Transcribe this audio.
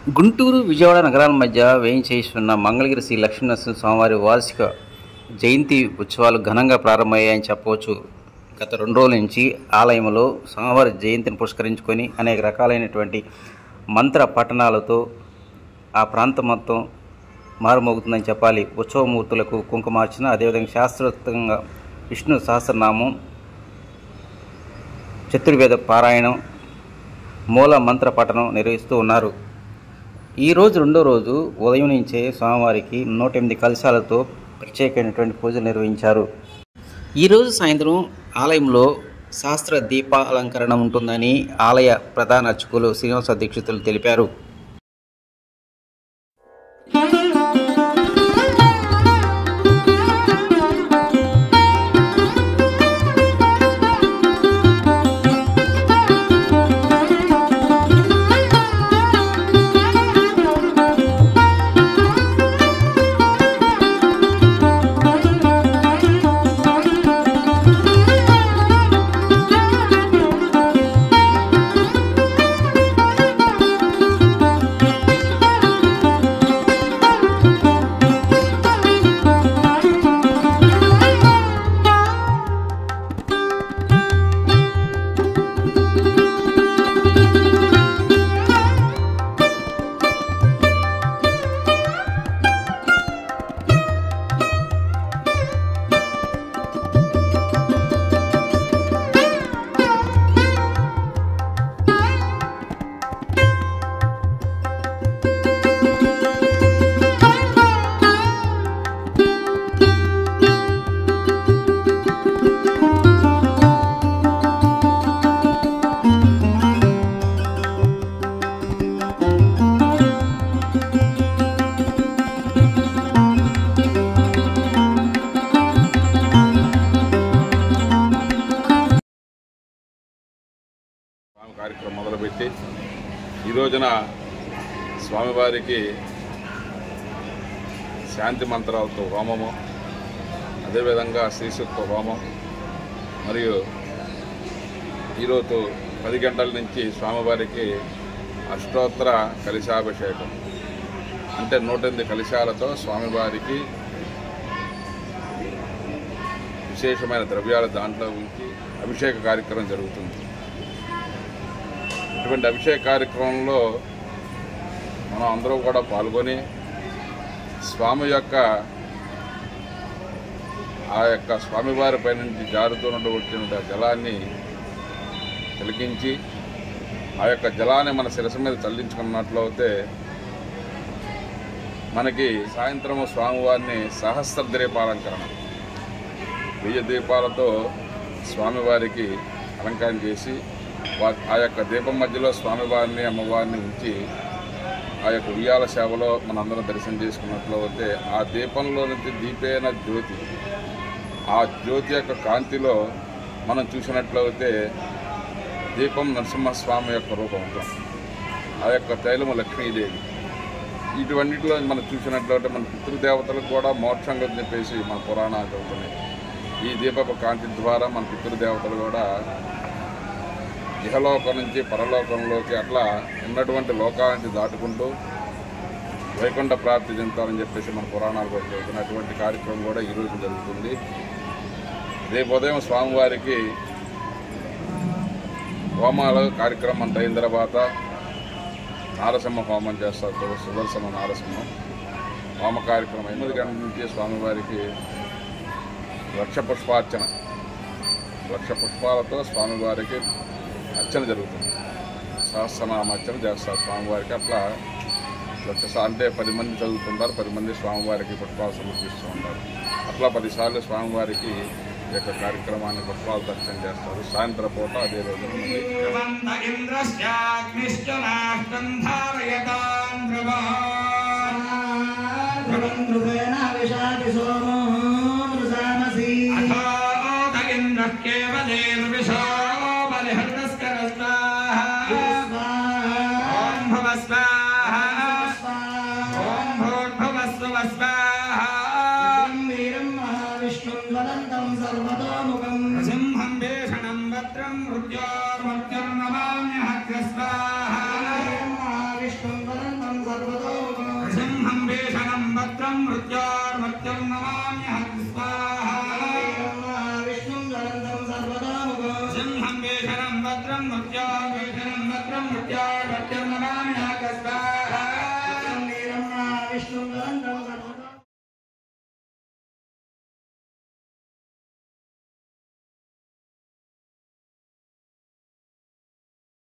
గుంటూరు, విజయవాడ నగరాల మధ్య వేయించేస్తున్న మంగళగిరి శ్రీ లక్ష్మీనరసింహ స్వామివారి వార్షిక జయంతి ఉత్సవాలు ఘనంగా ప్రారంభమయ్యాయని చెప్పవచ్చు. గత 2 రోజుల నుంచి ఆలయంలో స్వామివారి జయంతిని పురస్కరించుకొని అనేక రకాలైనటువంటి మంత్ర పఠనాలతో ఆ ప్రాంతం మొత్తం మారుమోగుతుందని చెప్పాలి. ఉత్సవమూర్తులకు కుంకుమార్చన, అదేవిధంగా శాస్త్రోక్తంగా విష్ణు సహస్రనామం, చతుర్వేద పారాయణం, మూల మంత్ర పఠనం నిర్వహిస్తూ ఉన్నారు. ఈరోజు 2వ రోజు ఉదయం నుంచే స్వామివారికి 108 కలశాలతో ప్రత్యేకమైనటువంటి పూజలు నిర్వహించారు. ఈరోజు సాయంత్రం ఆలయంలో శాస్త్ర దీపాలంకరణ ఉంటుందని ఆలయ ప్రధాన అర్చకులు శ్రీనివాస దీక్షితులు తెలిపారు. కార్యక్రమం మొదలుపెట్టి ఈ రోజున స్వామివారికి శాంతి మంత్రాలతో హోమము, అదేవిధంగా శ్రీసూక్త హోమం, మరియు ఈరోజు 10 గంటల నుంచి స్వామివారికి అష్టోత్తర కలశాభిషేకం, అంటే 108 కలశాలతో స్వామివారికి విశేషమైన ద్రవ్యాలు దాంట్లో ఉంచి అభిషేక కార్యక్రమం జరుగుతుంది. ఇటువంటి అభిషేక కార్యక్రమంలో మనం అందరూ కూడా పాల్గొని స్వామి యొక్క స్వామివారి పై నుంచి జారుతున్నటువంటి జలాన్ని తిలకించి ఆ యొక్క జలాన్ని మన శిరస్సు మీద చల్లించుకున్నట్లయితే మనకి సాయంత్రము స్వామివారిని సహస్ర దీపాలంకరణ 1000 దీపాలతో స్వామివారికి అలంకరణ చేసి ఆ యొక్క దీపం మధ్యలో స్వామివారిని అమ్మవారిని ఉంచి ఆ యొక్క ఉయ్యాల సేవలో మనందరం దర్శనం చేసుకున్నట్లయితే ఆ దీపంలో నుంచి దీపేన జ్యోతి, ఆ జ్యోతి యొక్క కాంతిలో మనం చూసినట్లయితే దీపం నరసింహస్వామి యొక్క రూపం ఉంటుంది, ఆ యొక్క తైలము లక్ష్మీదేవి. ఇటువంటిలో మనం చూసినట్లయితే మన పితృదేవతలకు కూడా మోక్షంగా చెప్పేసి మన పురాణాలు చదువుతున్నాయి. ఈ దీపపు కాంతి ద్వారా మన పితృదేవతలు కూడా ఇహలోకం నుంచి పరలోకంలోకి అట్లా ఉన్నటువంటి లోకానికి దాటుకుంటూ వైకుంఠ ప్రాప్తి చెందుతారని చెప్పేసి మన పురాణాలు కూడా చదువుతున్నటువంటి కార్యక్రమం కూడా ఈరోజు జరుగుతుంది. రేపు ఉదయం స్వామివారికి హోమాల కార్యక్రమం అంత అయిన తర్వాత నారసింహ హోమం చేస్తారు. సుదర్శన నారసింహం హోమ కార్యక్రమం 8 గంటల నుంచి స్వామివారికి లక్ష పుష్పాలతో స్వామివారికి అర్చన జరుగుతుంది. సహస్రనామ అర్చన చేస్తారు స్వామివారికి. అట్లా అంటే 10 మంది చదువుతుంటారు, 10 మంది స్వామివారికి పుష్పాలు సమర్పిస్తూ ఉంటారు. అట్లా 10 సార్లు స్వామివారికి ఈ యొక్క కార్యక్రమాన్ని పుష్పాలతో అర్చన చేస్తారు. సాయంత్రం పూట అదే రోజు సింహం భీషణం భద్రం మృత్యోర్మృత్యుర్నమామ్యహ స్వాహా. भद्रं मुद्या भद्रं मुद्या भद्रं नमामि नागस्वा